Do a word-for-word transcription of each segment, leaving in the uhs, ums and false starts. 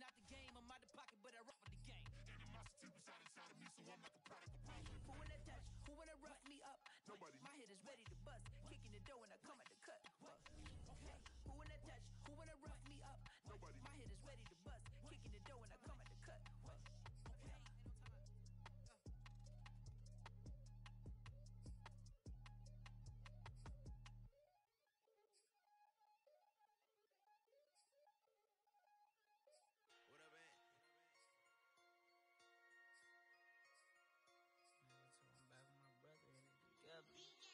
out the game, I'm out the pocket, but I rock with the game. Animosity reside inside of me, so I'm not the product of pain. Who wanna touch? Who wanna rough me up? Nobody. My head is ready to bust, kicking the door when I come at the cut. Okay. Who wanna touch? Who wanna rough me up? Nobody. My head is ready to bust, kicking the door when I come at the cut. Okay. What up, man? So I'm back with my brother and it together.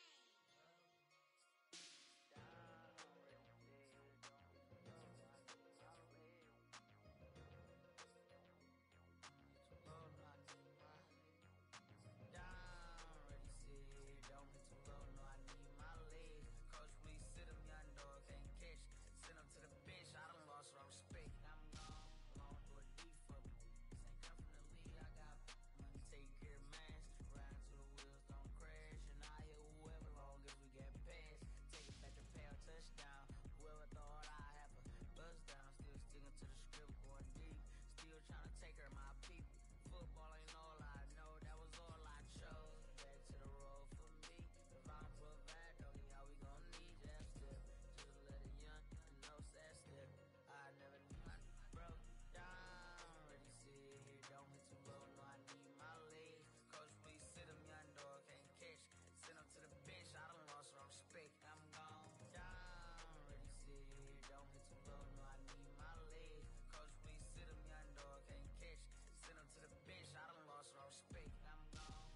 Don't hit too low, no, I need my legs. Coach, please sit him, young dog, can't catch. Send him to the bench, I done lost my respect. I'm gone, long through a deep for me. This ain't come from the league, I got money, take care of mine. Ride till the wheels don't crash. And I hit whoever long as we get past. Take it back to pay a touchdown. Whoever thought I have a buzz down. Still sticking to the script, going deep. Still trying to take her my people. Football ain't all I know, that was all I chose. Back to the road for me. If I'm provide, doggy, how we gon' need that step? Just let a young know that step. I never knew I broke down. Ready, sit here, don't hit too low, no, I need my legs. Coach, please sit him, young dog, can't catch. Send him to the bench, I done lost my respect. I'm gone down. Ready, sit here, don't hit too low, no, I need my legs. Coach, please sit him, young dog, can't catch. Send him to the bench, I done lost my respect. I'm gone.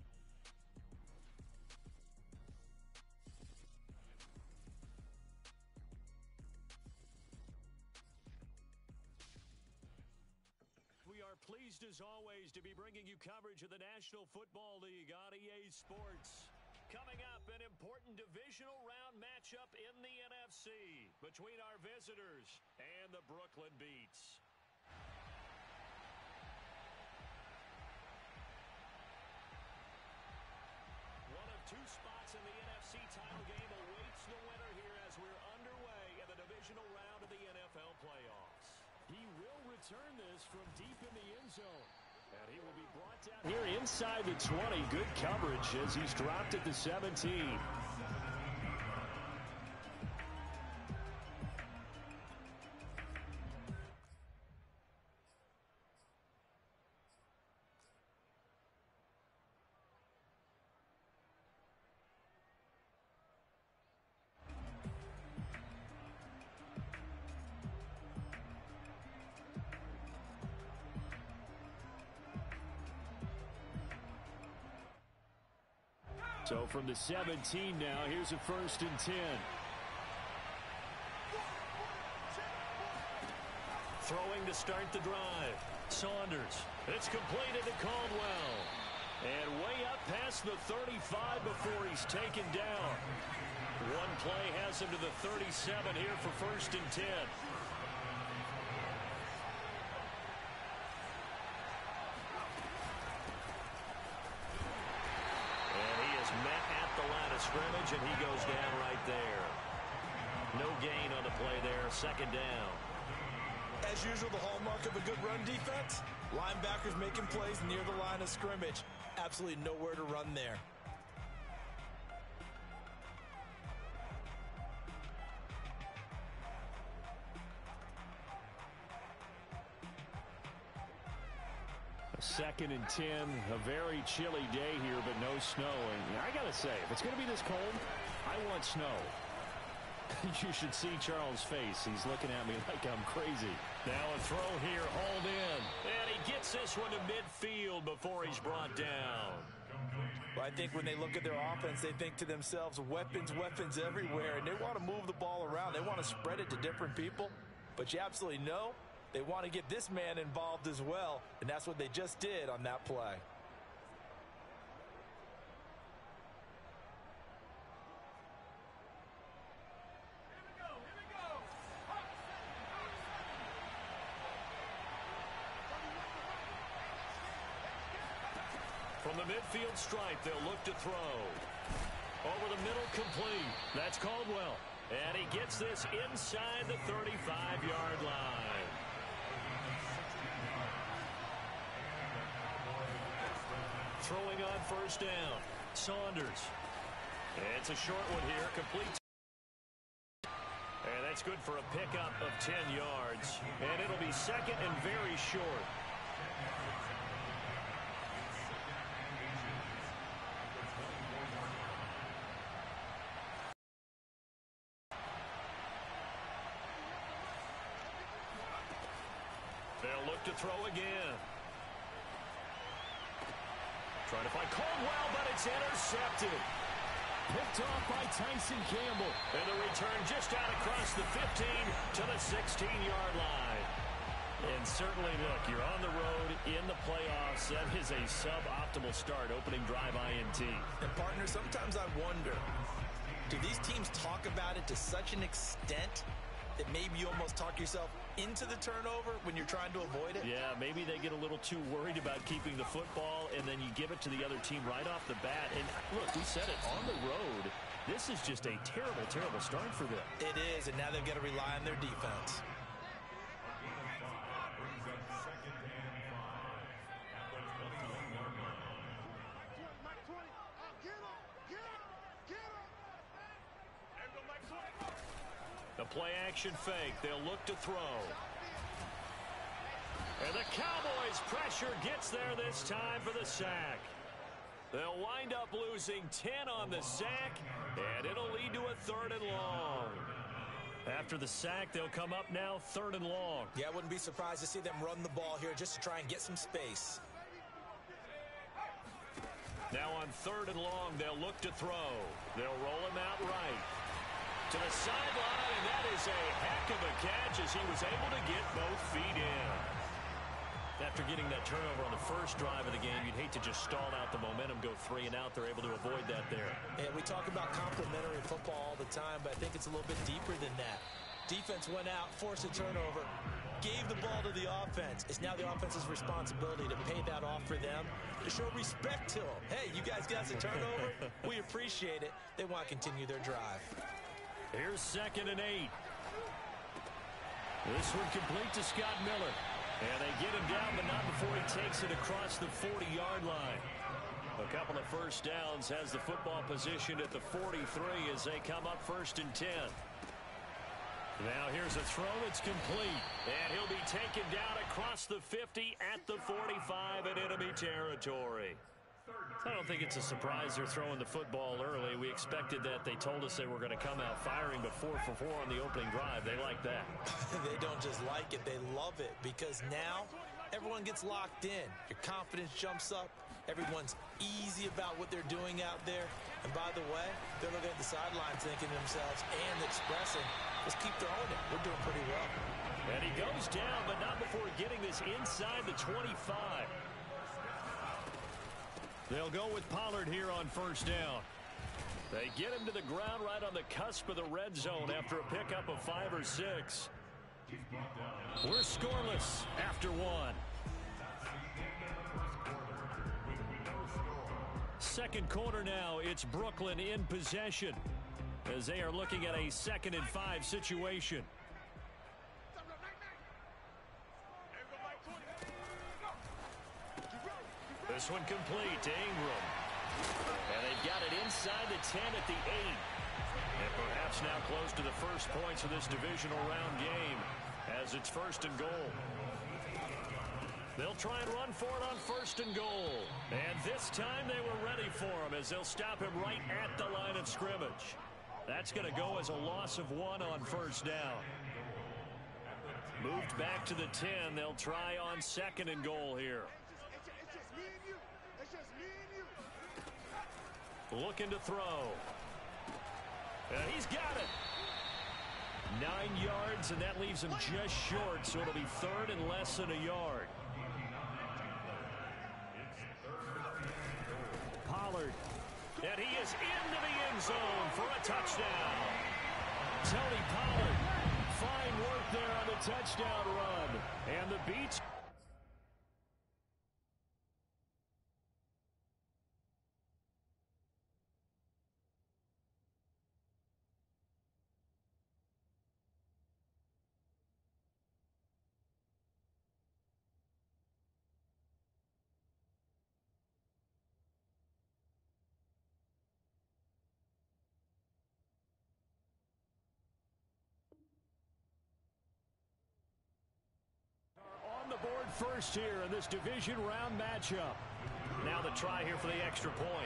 We are pleased as always to be bringing you coverage of the National Football League on E A Sports. Coming up, an important divisional round matchup in the N F C between our visitors and the Brooklyn Beats. One of two spots in the N F C title game awaits the winner here as we're underway in the divisional round of the N F L playoffs. He will return this from deep in the end zone. And he will be brought down here inside the twenty. Good coverage as he's dropped at the seventeen. So from the seventeen now, here's a first and ten. Throwing to start the drive. Saunders. It's completed to Caldwell. And way up past the thirty-five before he's taken down. One play has him to the thirty-seven here for first and ten. Scrimmage, and he goes down right there. No gain on the play there. Second down. As usual, the hallmark of a good run defense, linebackers making plays near the line of scrimmage. Absolutely nowhere to run there. Second and ten, a very chilly day here, but no snow. And I got to say, if it's going to be this cold, I want snow. You should see Charles' face. He's looking at me like I'm crazy. Now a throw here, hauled in. And he gets this one to midfield before he's brought down. Well, I think when they look at their offense, they think to themselves, weapons, weapons everywhere. And they want to move the ball around. They want to spread it to different people. But you absolutely know they want to get this man involved as well, and that's what they just did on that play. Here we go, here we go. From the midfield stripe, they'll look to throw. Over the middle, complete. That's Caldwell. And he gets this inside the thirty-five yard line. throwing on first down. Saunders. It's a short one here. Complete. And that's good for a pickup of ten yards. And it'll be second and very short. They'll look to throw again. Trying to find Caldwell, but it's intercepted. Picked off by Tyson Campbell. And the return just out across the fifteen to the sixteen-yard line. And certainly, look, you're on the road in the playoffs. That is a suboptimal start, opening drive I N T. And, partner, sometimes I wonder, do these teams talk about it to such an extent that maybe you almost talk yourself into the turnover when you're trying to avoid it? Yeah, maybe they get a little too worried about keeping the football, and then you give it to the other team right off the bat. And look, we said it, on the road, this is just a terrible, terrible start for them. It is, and now they've got to rely on their defense. The play-action fake. They'll look to throw. And the Cowboys' pressure gets there this time for the sack. They'll wind up losing ten on the sack, and it'll lead to a third and long. After the sack, they'll come up now third and long. Yeah, I wouldn't be surprised to see them run the ball here just to try and get some space. Now on third and long, they'll look to throw. They'll roll him out right to the sideline, and that is a heck of a catch as he was able to get both feet in. After getting that turnover on the first drive of the game, you'd hate to just stall out the momentum, go three and out. They're able to avoid that there. And we talk about complementary football all the time, but I think it's a little bit deeper than that. Defense went out, forced a turnover, gave the ball to the offense. It's now the offense's responsibility to pay that off for them, to show respect to them. Hey, you guys got a turnover? We appreciate it. They want to continue their drive. Here's second and eight. This one complete to Scott Miller. And they get him down, but not before he takes it across the forty-yard line. A couple of first downs, has the football positioned at the forty-three as they come up first and ten. Now here's a throw that's complete. And he'll be taken down across the fifty at the forty-five in enemy territory. I don't think it's a surprise they're throwing the football early. We expected that. They told us they were going to come out firing, but four for four on the opening drive. They like that. They don't just like it, they love it, because now everyone gets locked in. Your confidence jumps up. Everyone's easy about what they're doing out there. And by the way, they're looking at the sidelines thinking to themselves and expressing, let's keep throwing it. We're doing pretty well. And he goes down, but not before getting this inside the twenty-five. They'll go with Pollard here on first down. They get him to the ground right on the cusp of the red zone after a pickup of five or six. We're scoreless after one. Second quarter now, it's Brooklyn in possession as they are looking at a second and five situation. This one complete to Ingram. And they've got it inside the ten at the eight. And perhaps now close to the first points of this divisional round game as it's first and goal. They'll try and run for it on first and goal. And this time they were ready for him as they'll stop him right at the line of scrimmage. That's going to go as a loss of one on first down. Moved back to the ten. They'll try on second and goal here. Looking to throw. And he's got it. Nine yards, and that leaves him just short, so it'll be third and less than a yard. Pollard. And he is into the end zone for a touchdown. Tony Pollard. Fine work there on the touchdown run. And the Beats scored first here in this division round matchup. Now the try here for the extra point.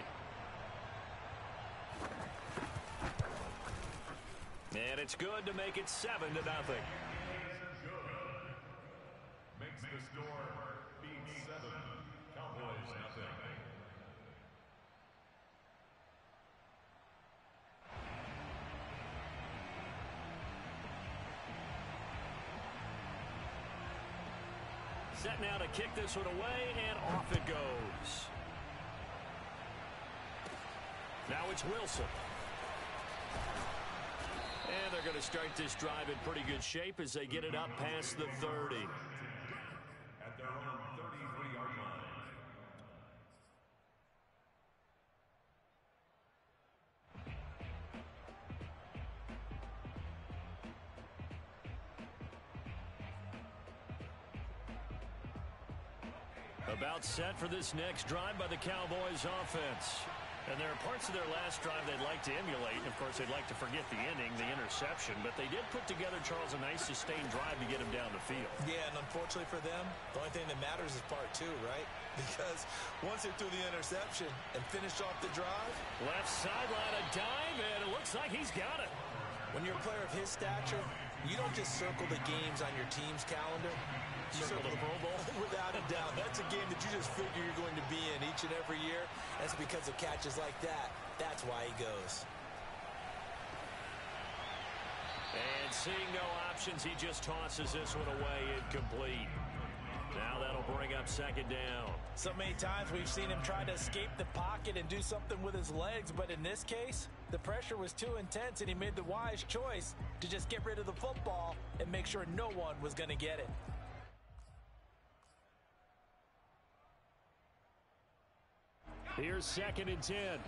And it's good to make it seven to nothing. Makes the score being seven. Cowboys nothing. Set now to kick this one away, and off it goes. Now it's Wilson. And they're going to start this drive in pretty good shape as they get it up past the thirty. At their own thirty-three yard line. About set for this next drive by the Cowboys offense. And there are parts of their last drive they'd like to emulate. Of course, they'd like to forget the ending, the interception. But they did put together, Charles, a nice sustained drive to get him down the field. Yeah, and unfortunately for them, the only thing that matters is part two, right? Because once they threw the interception and finished off the drive. Left sideline, a dive, and it looks like he's got it. When you're a player of his stature, you don't just circle the games on your team's calendar. You Circle circle the Pro Bowl? Without a doubt. That's a game that you just figure you're going to be in each and every year. That's because of catches like that. That's why he goes. And seeing no options, he just tosses this one away incomplete. Now that'll bring up second down. So many times we've seen him try to escape the pocket and do something with his legs, but in this case, the pressure was too intense and he made the wise choice to just get rid of the football and make sure no one was going to get it. Here's second and ten.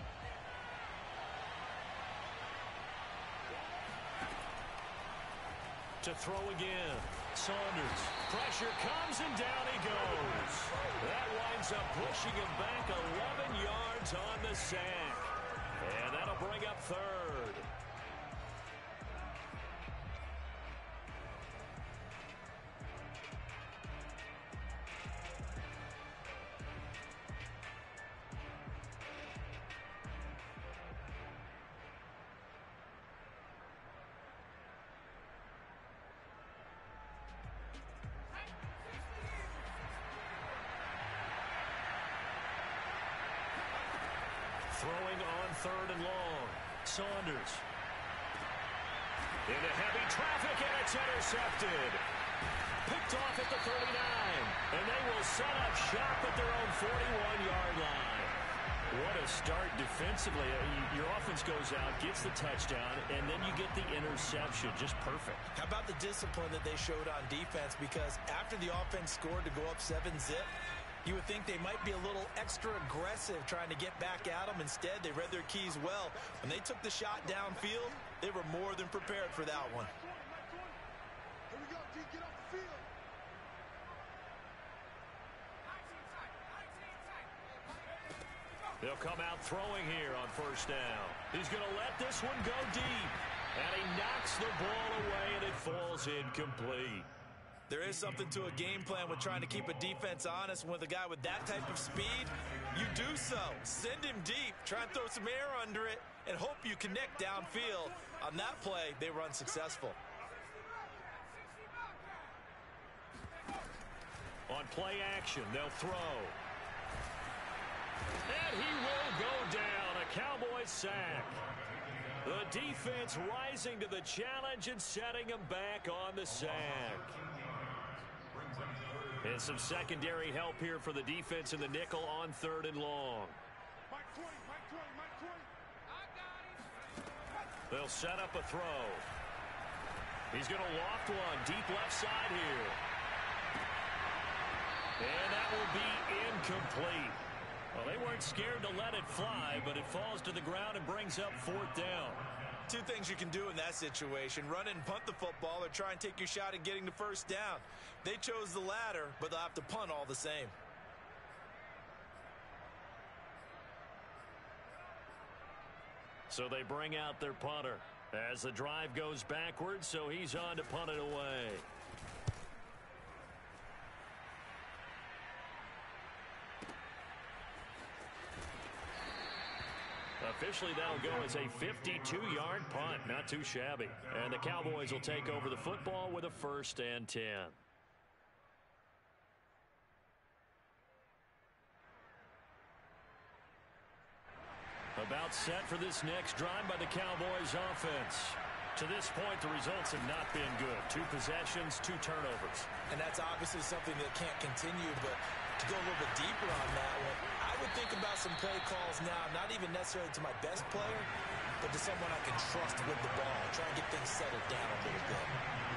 To throw again. Saunders. Pressure comes and down he goes. That winds up pushing him back eleven yards on the sack. And that'll bring up third. Throwing on third and long. Saunders. Into heavy traffic, and it's intercepted. Picked off at the thirty-nine. And they will set up shop at their own forty-one yard line. What a start defensively. Your offense goes out, gets the touchdown, and then you get the interception. Just perfect. How about the discipline that they showed on defense? Because after the offense scored to go up seven zip, you would think they might be a little extra aggressive trying to get back at them. Instead, they read their keys well. When they took the shot downfield, they were more than prepared for that one. Here we go, D, get off the field. They'll come out throwing here on first down. He's going to let this one go deep. And he knocks the ball away, and it falls incomplete. There is something to a game plan with trying to keep a defense honest. With a guy with that type of speed, you do so. Send him deep. Try and throw some air under it and hope you connect downfield. On that play, they were unsuccessful. On play action, they'll throw. And he will go down. A Cowboys sack. The defense rising to the challenge and setting him back on the sack. And some secondary help here for the defense in the nickel on third and long. Mike twenty, Mike twenty, Mike twenty. I got him. They'll set up a throw. He's going to loft one deep left side here. And that will be incomplete. Well, they weren't scared to let it fly, but it falls to the ground and brings up fourth down. Two things you can do in that situation. Run and punt the football or try and take your shot at getting the first down. They chose the latter, but they'll have to punt all the same. So they bring out their punter as the drive goes backwards, so he's on to punt it away. Officially, that'll go as a fifty-two yard punt. Not too shabby. And the Cowboys will take over the football with a first and ten. About set for this next drive by the Cowboys offense. To this point, the results have not been good. Two possessions, two turnovers. And that's obviously something that can't continue, but to go a little bit deeper on that one, I would think about some play calls now, not even necessarily to my best player, but to someone I can trust with the ball. Try and get things settled down a little bit.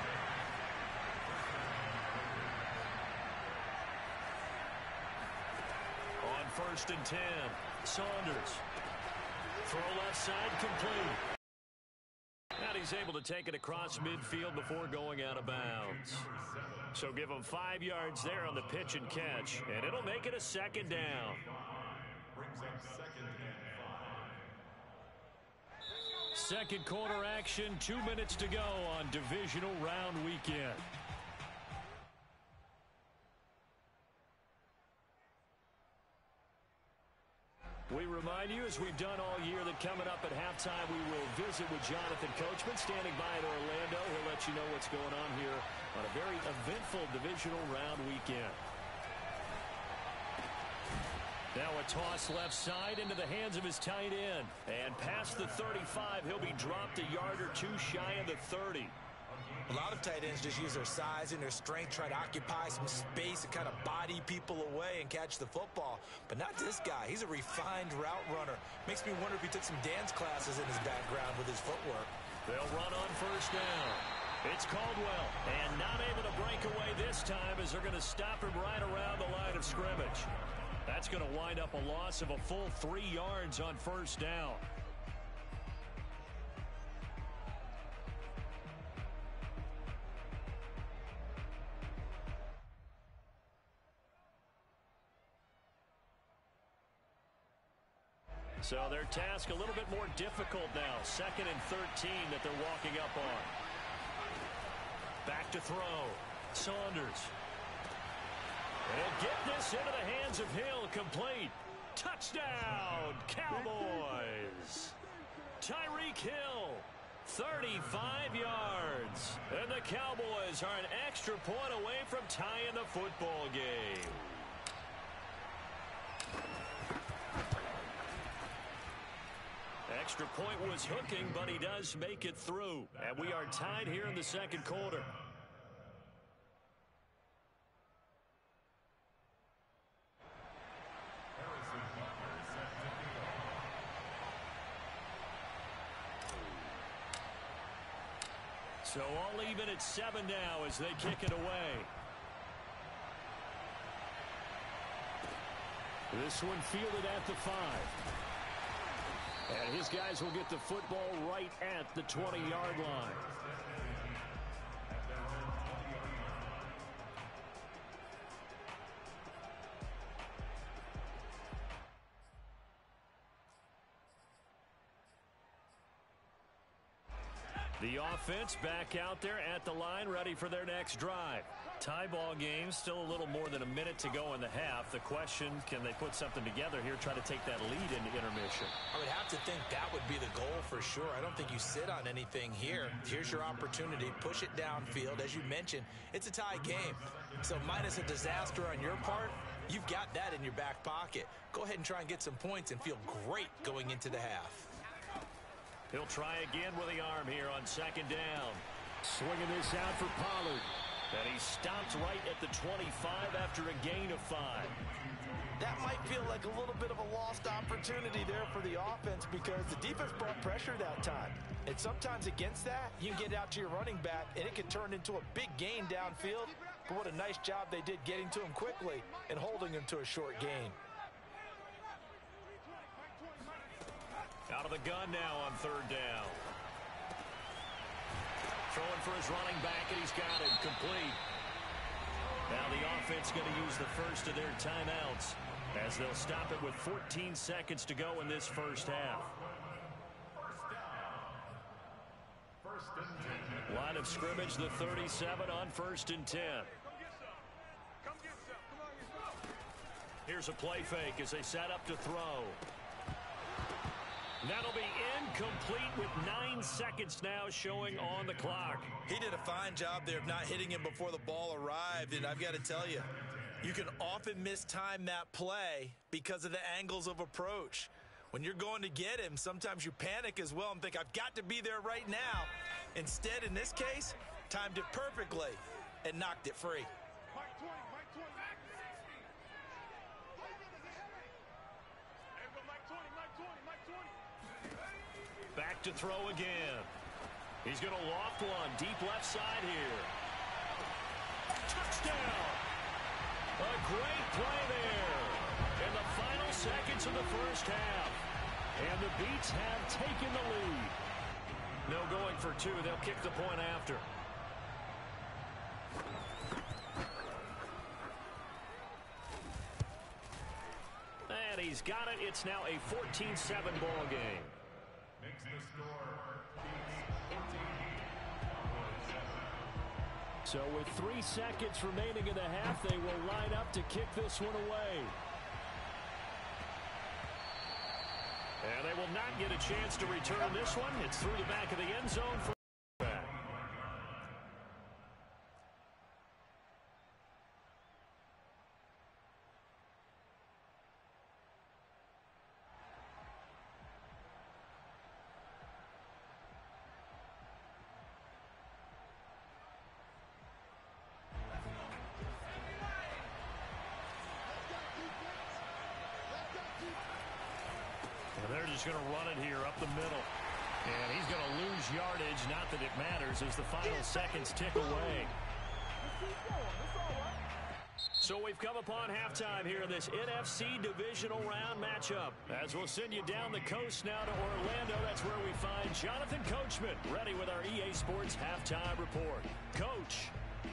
On first and ten, Saunders. Throw left side complete. And he's able to take it across midfield before going out of bounds. So give him five yards there on the pitch and catch, and it'll make it a second down. Second quarter action, two minutes to go on divisional round weekend. We remind you, as we've done all year, that coming up at halftime, we will visit with Jonathan Coachman, standing by in Orlando. He'll let you know what's going on here on a very eventful divisional round weekend. Now a toss left side into the hands of his tight end. And past the thirty-five, he'll be dropped a yard or two shy of the thirty. A lot of tight ends just use their size and their strength, try to occupy some space and kind of body people away and catch the football. But not this guy. He's a refined route runner. Makes me wonder if he took some dance classes in his background with his footwork. They'll run on first down. It's Caldwell, and not able to break away this time as they're going to stop him right around the line of scrimmage. That's going to wind up a loss of a full three yards on first down. So their task a little bit more difficult now. Second and thirteen that they're walking up on. Back to throw. Saunders. He'll get this into the hands of Hill. Complete. Touchdown, Cowboys. Tyreek Hill, thirty-five yards. And the Cowboys are an extra point away from tying the football game. Extra point was hooking, but he does make it through. And we are tied here in the second quarter. So all even at seven now as they kick it away. This one fielded at the five. And his guys will get the football right at the twenty-yard line. The offense back out there at the line, ready for their next drive. Tie ball game, still a little more than a minute to go in the half. The question, can they put something together here, try to take that lead into intermission? I would have to think that would be the goal for sure. I don't think you sit on anything here. Here's your opportunity. Push it downfield. As you mentioned, it's a tie game. So minus a disaster on your part, you've got that in your back pocket. Go ahead and try and get some points and feel great going into the half. He'll try again with the arm here on second down. Swinging this out for Pollard. And he stopped right at the twenty-five after a gain of five. That might feel like a little bit of a lost opportunity there for the offense because the defense brought pressure that time. And sometimes against that, you can get out to your running back, and it can turn into a big gain downfield. But what a nice job they did getting to him quickly and holding him to a short gain. Out of the gun now on third down. Throwing for his running back, and he's got it complete. Now the offense going to use the first of their timeouts as they'll stop it with fourteen seconds to go in this first half. Line of scrimmage, the thirty-seven on first and ten. Here's a play fake as they set up to throw. That'll be incomplete with nine seconds now showing on the clock. He did a fine job there of not hitting him before the ball arrived, and I've got to tell you, you can often mistime that play because of the angles of approach. When you're going to get him, sometimes you panic as well and think, I've got to be there right now. Instead, in this case, timed it perfectly and knocked it free. Back to throw again. He's going to loft one deep left side here. Touchdown! A great play there in the final seconds of the first half. And the Beats have taken the lead. No going for two. They'll kick the point after. And he's got it. It's now a fourteen seven ball game. Makes the score. So with three seconds remaining in the half, they will line up to kick this one away. And they will not get a chance to return this one. It's through the back of the end zone for back. And they're just going to run it here up the middle. And he's going to lose yardage. Not that it matters as the final seconds tick away. So we've come upon halftime here in this N F C divisional round matchup. As we'll send you down the coast now to Orlando, that's where we find Jonathan Coachman ready with our E A Sports halftime report. Coach.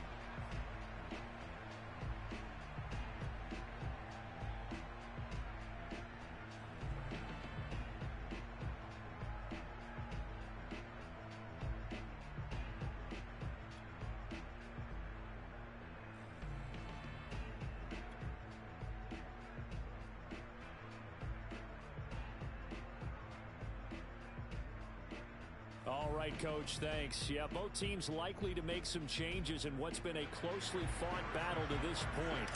All right, Coach, thanks. Yeah, both teams likely to make some changes in what's been a closely fought battle to this point.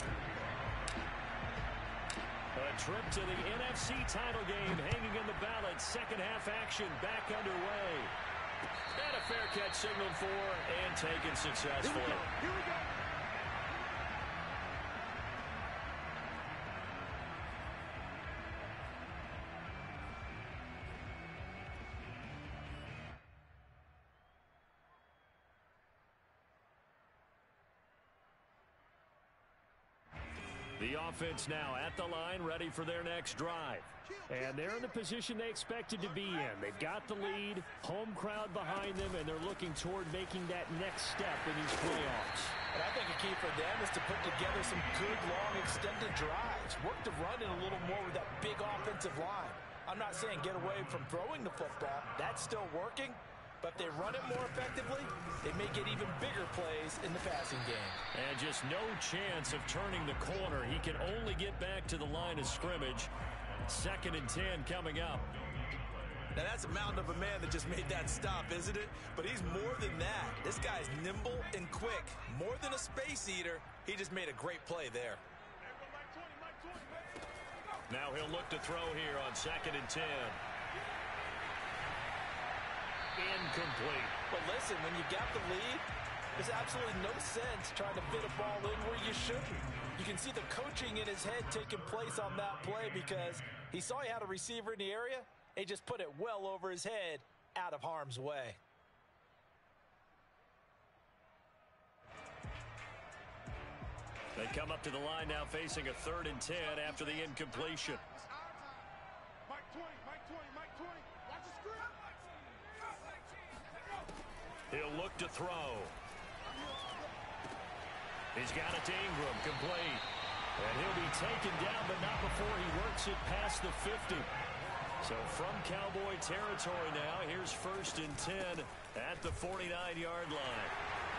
A trip to the N F C title game hanging in the balance. Second half action back underway. And a fair catch signaled for and taken successfully. Here we go. Here we go. The offense now at the line, ready for their next drive. And they're in the position they expected to be in. They've got the lead, home crowd behind them, and they're looking toward making that next step in these playoffs. And I think a key for them is to put together some good, long, extended drives. Work the run in a little more with that big offensive line. I'm not saying get away from throwing the football. That's still working. But if they run it more effectively, they may get even bigger plays in the passing game. And just no chance of turning the corner. He can only get back to the line of scrimmage. Second and ten coming up. Now that's a mountain of a man that just made that stop, isn't it? But he's more than that. This guy's nimble and quick. More than a space eater, he just made a great play there. Now he'll look to throw here on second and ten. Incomplete. But listen, when you got the lead, there's absolutely no sense trying to fit a ball in where you shouldn't. You can see the coaching in his head taking place on that play because he saw he had a receiver in the area. He just put it well over his head out of harm's way. They come up to the line now facing a third and ten after the incompletion. Mike twenty, Mike twenty, Mike twenty. Watch the screen. He'll look to throw. He's got it to Ingram, complete. And he'll be taken down, but not before he works it past the fifty. So from Cowboy territory now, here's first and ten at the forty-nine yard line.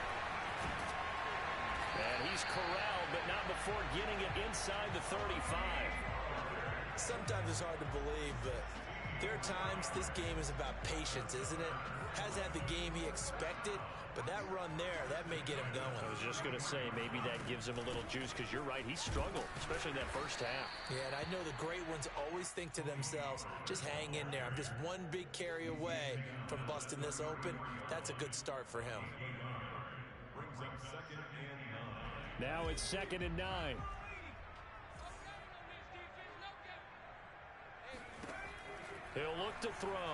And he's corralled, but not before getting it inside the thirty-five. Sometimes it's hard to believe, but There are times this game is about patience, isn't it? Hasn't had the game he expected, but that run there, that may get him going. I was just going to say, maybe that gives him a little juice, because you're right, he struggled, especially in that first half. Yeah, and I know the great ones always think to themselves, just hang in there. I'm just one big carry away from busting this open. That's a good start for him. Brings up second and nine. Now it's second and nine. He'll look to throw.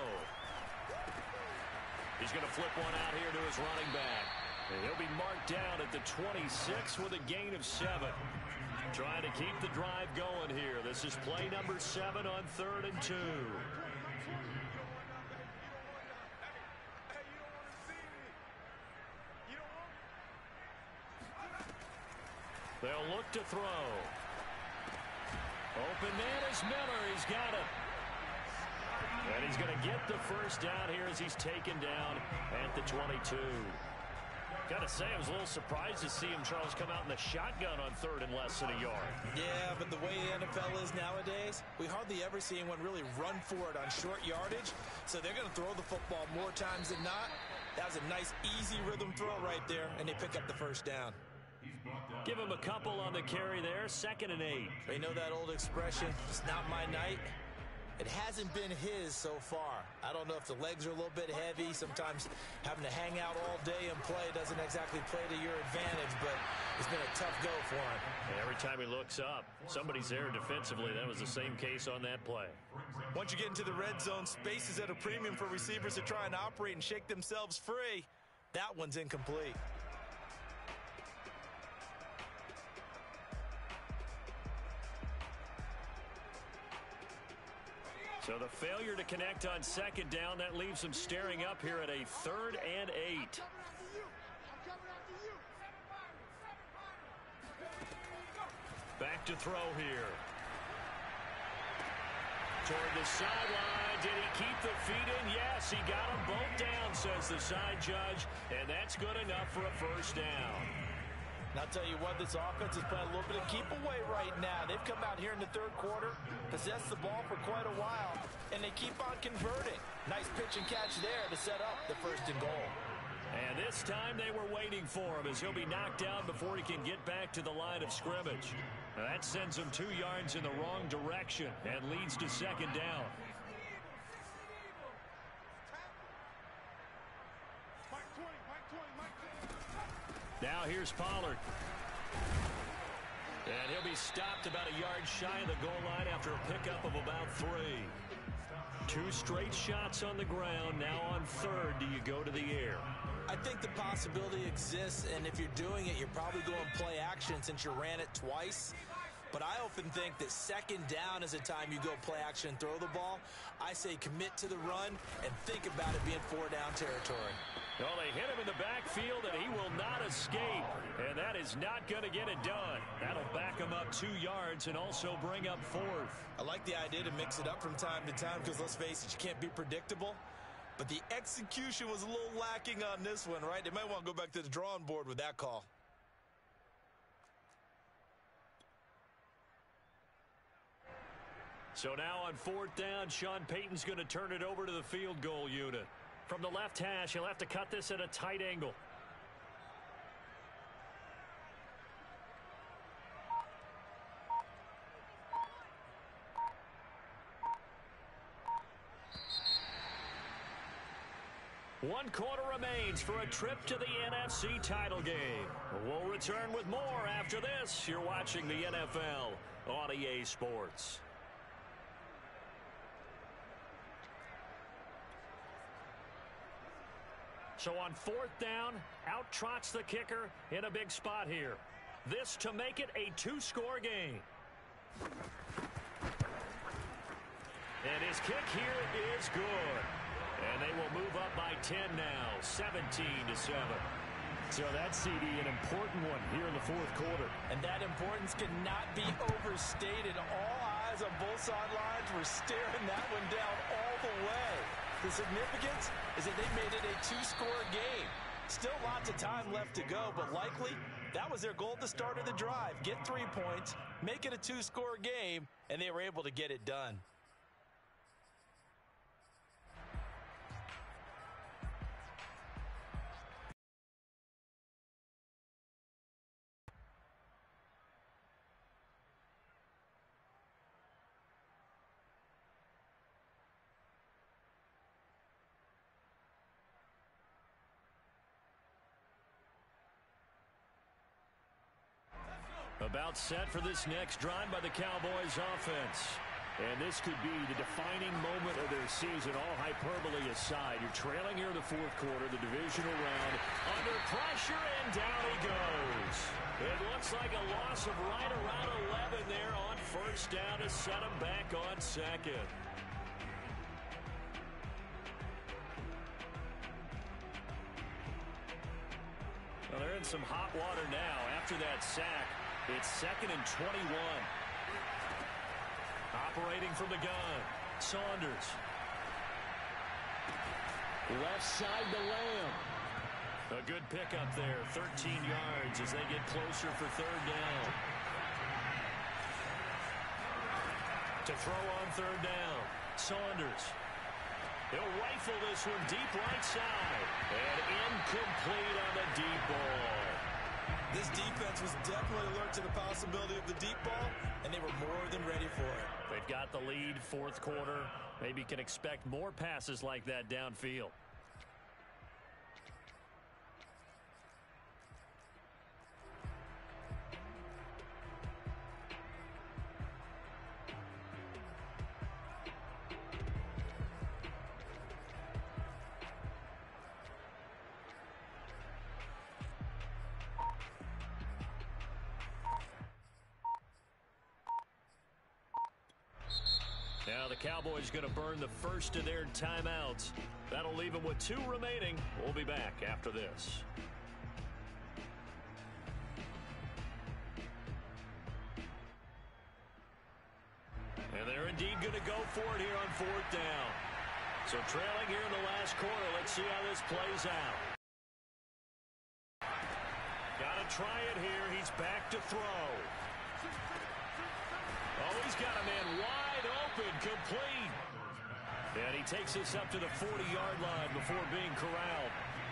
He's going to flip one out here to his running back. And he'll be marked down at the twenty-six with a gain of seven. Trying to keep the drive going here. This is play number seven on third and two. They'll look to throw. Open man is Miller. He's got it. And he's going to get the first down here as he's taken down at the twenty-two. Got to say, I was a little surprised to see him, Charles, come out in the shotgun on third and less than a yard. Yeah, but the way the N F L is nowadays, we hardly ever see anyone really run for it on short yardage. So they're going to throw the football more times than not. That was a nice, easy rhythm throw right there, and they pick up the first down. Give him a couple on the carry there, second and eight. They know that old expression, it's not my night. It hasn't been his so far. I don't know if the legs are a little bit heavy. Sometimes having to hang out all day and play doesn't exactly play to your advantage, but it's been a tough go for him. And every time he looks up, somebody's there defensively. That was the same case on that play. Once you get into the red zone, space is at a premium for receivers to try and operate and shake themselves free. That one's incomplete. So the failure to connect on second down, that leaves him staring up here at a third and eight. Back to throw here. Toward the sideline. Did he keep the feet in? Yes, he got them both down, says the side judge. And that's good enough for a first down. And I'll tell you what, this offense is playing a little bit of keep away right now. They've come out here in the third quarter, possessed the ball for quite a while, and they keep on converting. Nice pitch and catch there to set up the first and goal. And this time they were waiting for him as he'll be knocked down before he can get back to the line of scrimmage. Now that sends him two yards in the wrong direction and leads to second down. Now here's Pollard. And he'll be stopped about a yard shy of the goal line after a pickup of about three. Two straight shots on the ground. Now on third, do you go to the air? I think the possibility exists, and if you're doing it, you're probably going play action since you ran it twice. But I often think that second down is a time you go play action and throw the ball. I say commit to the run and think about it being four down territory. Well, they hit him in the backfield, and he will not escape. And that is not going to get it done. That'll back him up two yards and also bring up fourth. I like the idea to mix it up from time to time because, let's face it, you can't be predictable. But the execution was a little lacking on this one, right? They might want to go back to the drawing board with that call. So now on fourth down, Sean Payton's going to turn it over to the field goal unit. From the left hash, he'll have to cut this at a tight angle. One quarter remains for a trip to the N F C title game. We'll return with more after this. You're watching the N F L on E A Sports. So on fourth down, out trots the kicker in a big spot here. This to make it a two-score game. And his kick here is good. And they will move up by ten now, seventeen to seven. So that's, C D, an important one here in the fourth quarter. And that importance cannot be overstated. All eyes on both sidelines were staring that one down all the way. The significance is that they made it a two-score game. Still lots of time left to go, but likely that was their goal at the start of the drive. Get three points, make it a two-score game, and they were able to get it done. About set for this next drive by the Cowboys offense. And this could be the defining moment of their season, all hyperbole aside. You're trailing here in the fourth quarter, the divisional round, under pressure, and down he goes. It looks like a loss of right around eleven there on first down to set him back on second. Well, they're in some hot water now. After that sack, it's second and twenty-one. Operating from the gun, Saunders. Left side to Lamb. A good pickup there, thirteen yards as they get closer for third down. To throw on third down, Saunders. He'll rifle this one deep right side. And incomplete on the deep ball. This defense was definitely alert to the possibility of the deep ball, and they were more than ready for it. They've got the lead, fourth quarter. Maybe can expect more passes like that downfield. Now the Cowboys going to burn the first of their timeouts. That'll leave them with two remaining. We'll be back after this. And they're indeed going to go for it here on fourth down. So trailing here in the last quarter. Let's see how this plays out. Got to try it here. He's back to throw. Oh, he's got a man wide open, complete. And he takes this up to the forty-yard line before being corralled.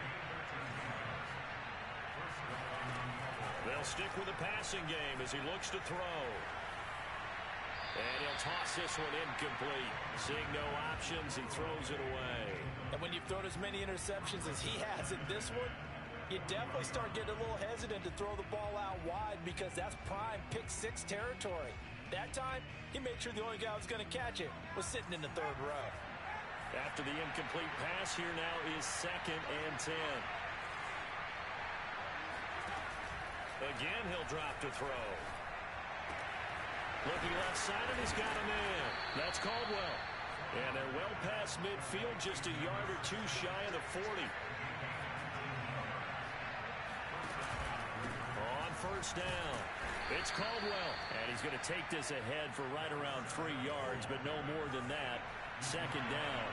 They'll stick with the passing game as he looks to throw. And he'll toss this one incomplete. Seeing no options, he throws it away. And when you've thrown as many interceptions as he has in this one, you definitely start getting a little hesitant to throw the ball out wide because that's prime pick six territory. That time, he made sure the only guy who was going to catch it was sitting in the third row. After the incomplete pass, here now is second and ten. Again, he'll drop to throw. Looking left side, and he's got a man. That's Caldwell. And they're well past midfield, just a yard or two shy of the forty. On first down. It's Caldwell, and he's going to take this ahead for right around three yards, but no more than that. Second down.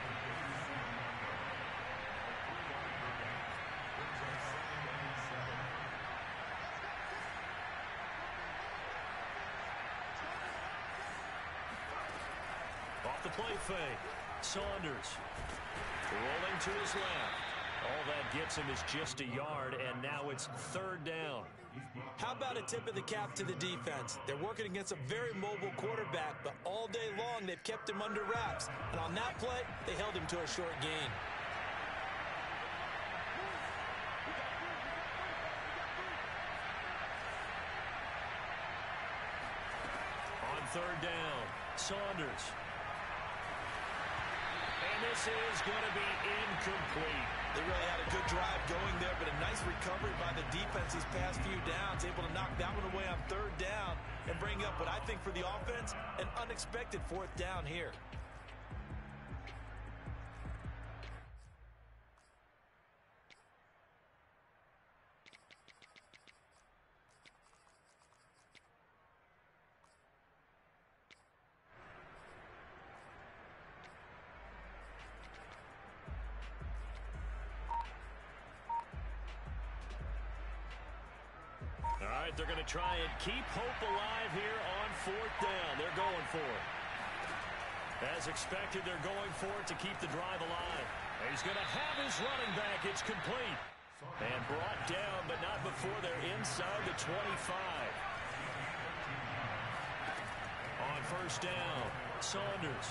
Off the play fake. Saunders rolling to his left. All that gets him is just a yard, and now it's third down. How about a tip of the cap to the defense? They're working against a very mobile quarterback, but all day long they've kept him under wraps. And on that play, they held him to a short gain. On third down, Saunders. And this is going to be incomplete. They really had a good drive going there, but a nice recovery by the defense these past few downs, able to knock that one away on third down and bring up what I think for the offense, an unexpected fourth down here. All right, they're going to try and keep hope alive here on fourth down. They're going for it. As expected, they're going for it to keep the drive alive. And he's going to have his running back. It's complete. And brought down, but not before they're inside the twenty-five. On first down, Saunders.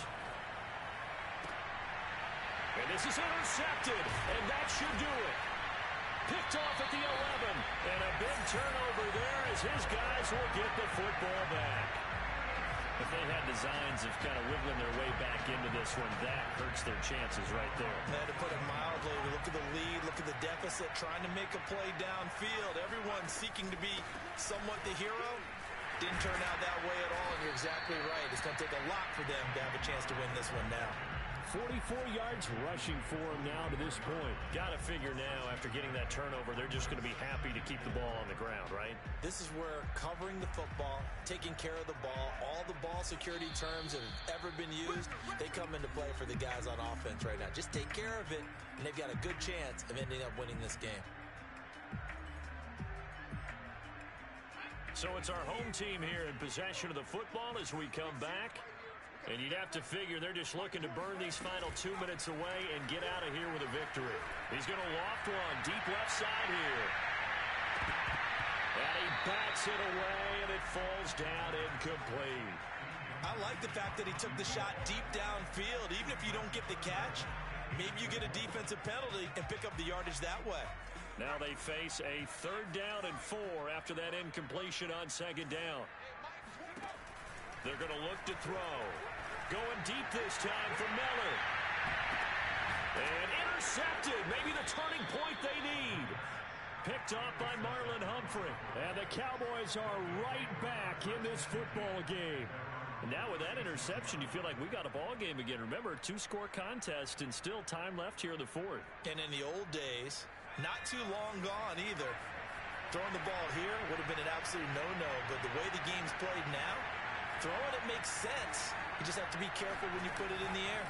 And this is intercepted, and that should do it. Picked off at the eleven, and a big turnover there as his guys will get the football back. If they had designs of kind of wiggling their way back into this one, that hurts their chances right there. Man, to put it mildly, look at the lead, look at the deficit, trying to make a play downfield. Everyone seeking to be somewhat the hero. Didn't turn out that way at all, and you're exactly right. It's going to take a lot for them to have a chance to win this one now. forty-four yards rushing for him now to this point. Got to figure now, after getting that turnover, they're just going to be happy to keep the ball on the ground, right? This is where covering the football, taking care of the ball, all the ball security terms that have ever been used, they come into play for the guys on offense right now. Just take care of it, and they've got a good chance of ending up winning this game. So it's our home team here in possession of the football as we come back. And you'd have to figure they're just looking to burn these final two minutes away and get out of here with a victory. He's going to loft one deep left side here. And he bats it away, and it falls down incomplete. I like the fact that he took the shot deep downfield. Even if you don't get the catch, maybe you get a defensive penalty and pick up the yardage that way. Now they face a third down and four after that incompletion on second down. They're going to look to throw. Going deep this time for Miller. And intercepted. Maybe the turning point they need. Picked off by Marlon Humphrey. And the Cowboys are right back in this football game. And now with that interception, you feel like we got a ball game again. Remember, two-score contest and still time left here in the fourth. And in the old days, not too long gone either, throwing the ball here would have been an absolute no-no. But the way the game's played now, throwing it makes sense. You just have to be careful when you put it in the air.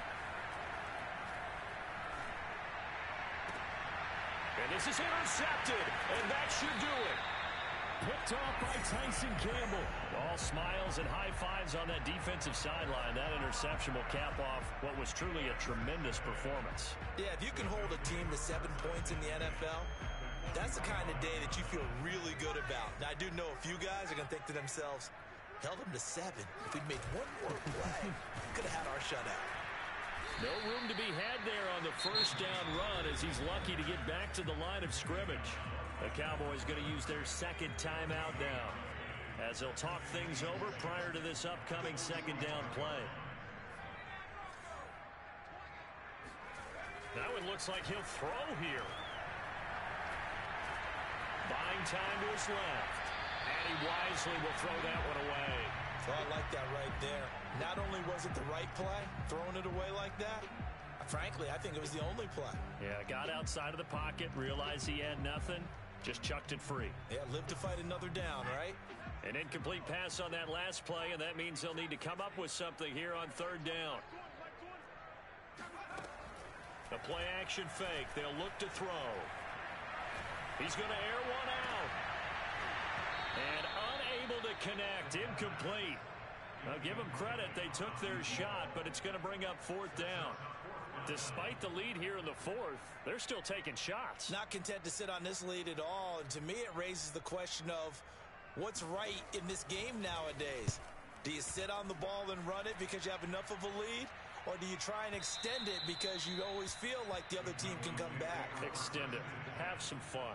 And this is intercepted, and that should do it. Picked off by Tyson Campbell. All smiles and high fives on that defensive sideline. That interception will cap off what was truly a tremendous performance. Yeah, if you can hold a team to seven points in the N F L, that's the kind of day that you feel really good about. Now, I do know a few guys are going to think to themselves, held them to seven. If we'd made one more play, could have had our shutout. No room to be had there on the first down run as he's lucky to get back to the line of scrimmage. The Cowboys going to use their second timeout now as they'll talk things over prior to this upcoming second down play. Now it looks like he'll throw here. Buying time to his left. And he wisely will throw that one away. So I like that right there. Not only was it the right play, throwing it away like that, frankly, I think it was the only play. Yeah, got outside of the pocket, realized he had nothing, just chucked it free. Yeah, live to fight another down, right? An incomplete pass on that last play, and that means they'll need to come up with something here on third down. The play action fake. They'll look to throw. He's going to air one out. And unable to connect. Incomplete. Now, give them credit. They took their shot, but it's going to bring up fourth down. Despite the lead here in the fourth, they're still taking shots. Not content to sit on this lead at all. And to me, it raises the question of what's right in this game nowadays. Do you sit on the ball and run it because you have enough of a lead? Or do you try and extend it because you always feel like the other team can come back? Extend it. Have some fun.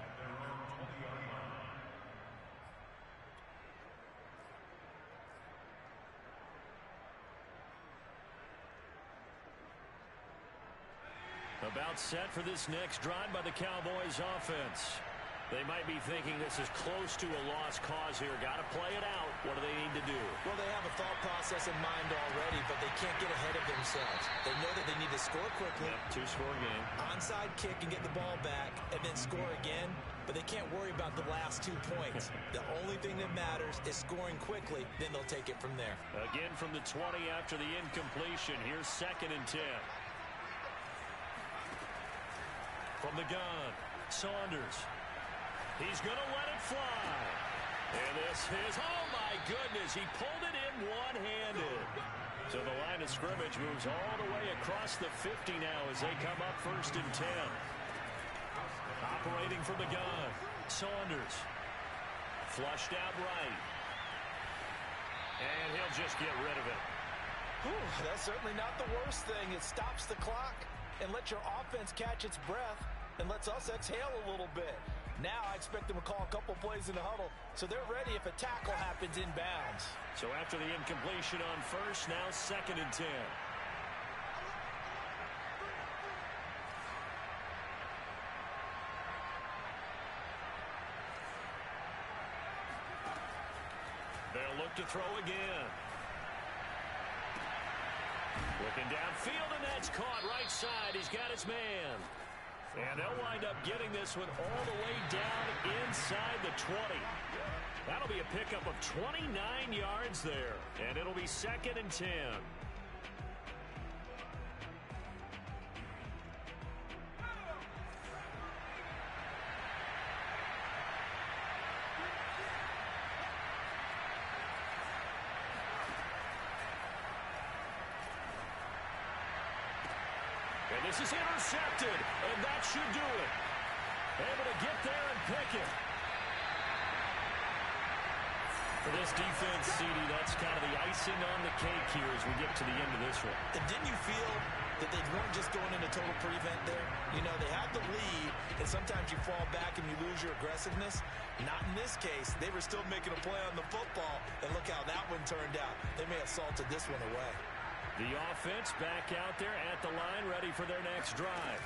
About set for this next drive by the Cowboys offense. They might be thinking this is close to a lost cause here. Got to play it out. What do they need to do? Well, they have a thought process in mind already, but they can't get ahead of themselves. They know that they need to score quickly. Yep, two-score game. Onside kick and get the ball back, and then score again. But they can't worry about the last two points. The only thing that matters is scoring quickly. Then they'll take it from there. Again from the twenty after the incompletion. Here's second and ten. From the gun, Saunders. He's going to let it fly. And this is, oh my goodness, he pulled it in one-handed. So the line of scrimmage moves all the way across the fifty now as they come up first and ten. Operating from the gun, Saunders. Flushed out right. And he'll just get rid of it. Whew, that's certainly not the worst thing. It stops the clock and lets your offense catch its breath and lets us exhale a little bit. Now I expect them to call a couple plays in the huddle so they're ready if a tackle happens inbounds. So after the incompletion on first, now second and ten. They'll look to throw again. Looking downfield, and that's caught right side. He's got his man. And they'll wind up getting this one all the way down inside the twenty. That'll be a pickup of twenty-nine yards there. And it'll be second and ten. And this is intercepted, and that should do it. Able to get there and pick it. For this defense, C D, that's kind of the icing on the cake here as we get to the end of this one. And didn't you feel that they weren't just going into total prevent there? You know, they had the lead, and sometimes you fall back and you lose your aggressiveness. Not in this case. They were still making a play on the football, and look how that one turned out. They may have salted this one away. The offense back out there at the line, ready for their next drive.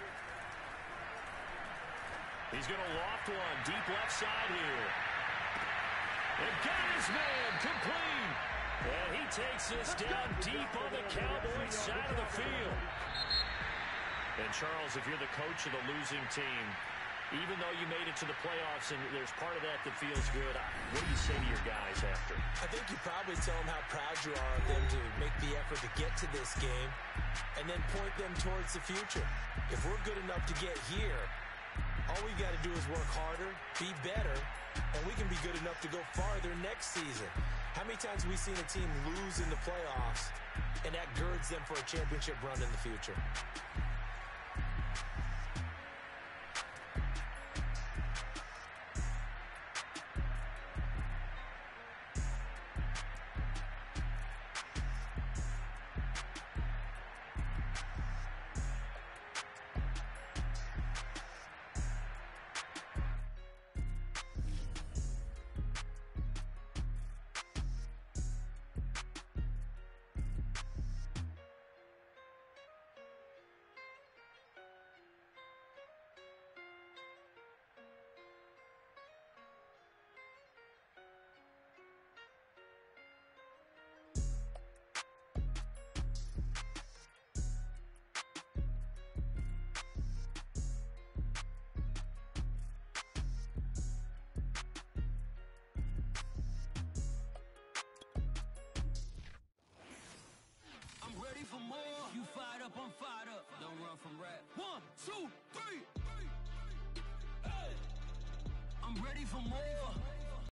He's going to loft one deep left side here. And got his man complete. And he takes this down deep on the Cowboys side of the field. And Charles, if you're the coach of the losing team, even though you made it to the playoffs and there's part of that that feels good, what do you say to your guys after? I think you probably tell them how proud you are of them to make the effort to get to this game and then point them towards the future. If we're good enough to get here, all we got to do is work harder, be better, and we can be good enough to go farther next season. How many times have we seen a team lose in the playoffs and that girds them for a championship run in the future? You fired up, I'm fired up. Don't run from rap. One, two, three. Hey. I'm ready for more.